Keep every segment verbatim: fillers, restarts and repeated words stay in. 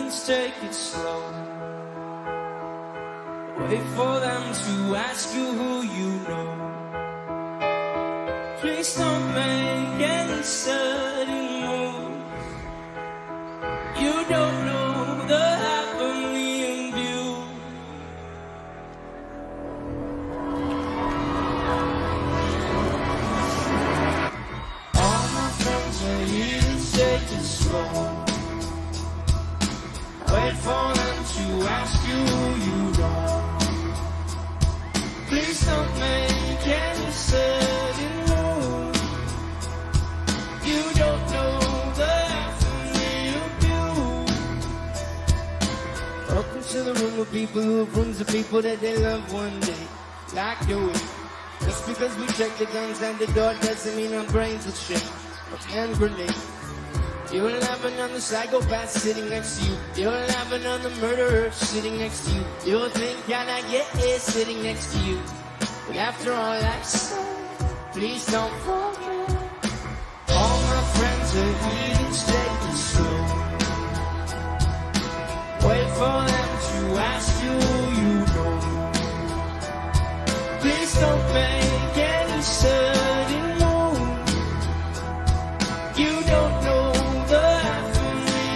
heathens, take it slow. Wait for them to ask you who you know. Please don't make any sudden moves. You don't know the half of me and you. All my friends are heathens, take it slow. Wait for them to ask you who you know. Please don't make any sudden move. You don't know the half of me of you. Welcome to the room of people who have rooms of people that they love one day. Like you. Just because we check the guns and the door doesn't mean our brains will shake. A hand grenade. You'll have another psychopath sitting next to you. You'll have another murderer sitting next to you. You'll think, can I get it sitting next to you? But after all I've said, please don't forget. All my friends are heathens, take it slow. Wait for them to ask you who you know. Please don't make any sudden move. You don't know the half of me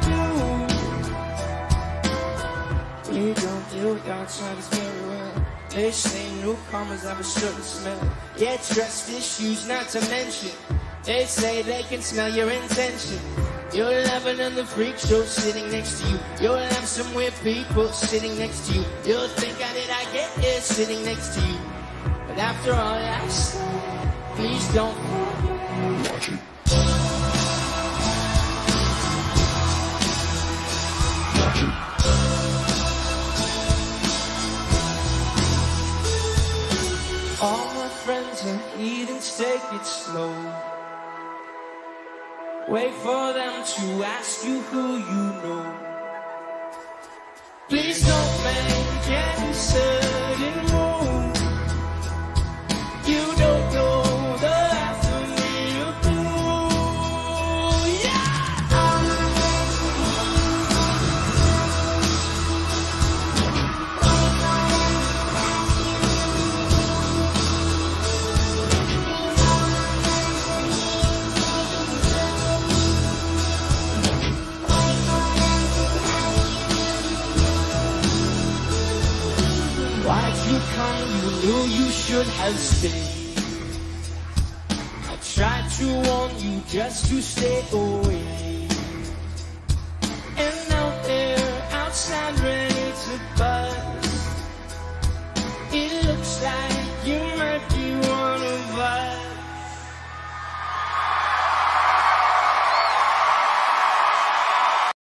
of you. We don't deal with outsiders very well. They say newcomers have a certain smell. Yeah, trust issues not to mention. They say they can smell your intention. You'll have another freak show sitting next to you. You'll have some weird people sitting next to you. You'll think, how did I get here sitting next to you? But after all I said, please don't forget. Watch it. Watch it. All my friends are heathens, take it slow. Wait for them to ask you who you know. Please don't make any sudden move. You don't know the half of me of you. Yeah! Why'd you come? You knew you should have stayed. I tried to warn you just to stay away.